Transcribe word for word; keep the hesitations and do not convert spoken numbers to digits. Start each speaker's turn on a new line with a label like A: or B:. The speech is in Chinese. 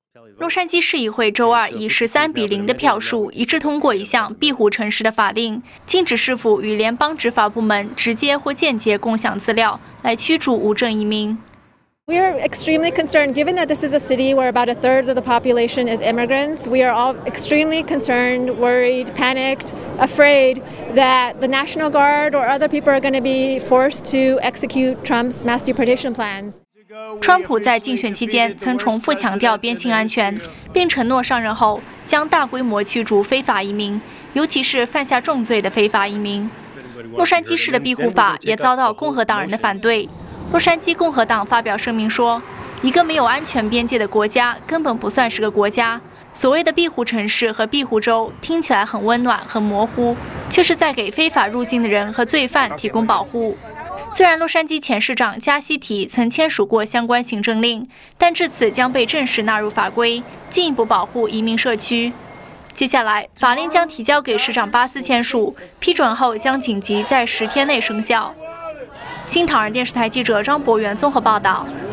A: 洛杉矶市议会周二以十三比零的票数一致通过一项庇护城市的法令，禁止市府与联邦执法部门直接或间接共享资料，来驱逐无证移民。
B: We are extremely concerned, given that this is a city where about a third of the population is immigrants. We are all extremely concerned, worried, panicked, afraid that the National Guard or other people are going to be forced to execute Trump's mass deportation plans.
A: 川普在竞选期间曾重复强调边境安全，并承诺上任后将大规模驱逐非法移民，尤其是犯下重罪的非法移民。洛杉矶市的庇护法也遭到共和党人的反对。 洛杉矶共和党发表声明说，一个没有安全边界的国家根本不算是个国家。所谓的庇护城市和庇护州听起来很温暖、很模糊，却是在给非法入境的人和罪犯提供保护。虽然洛杉矶前市长加西提曾签署过相关行政令，但至此将被正式纳入法规，进一步保护移民社区。接下来，法令将提交给市长巴斯签署，批准后将紧急在十天内生效。 新唐人电视台记者张博元综合报道。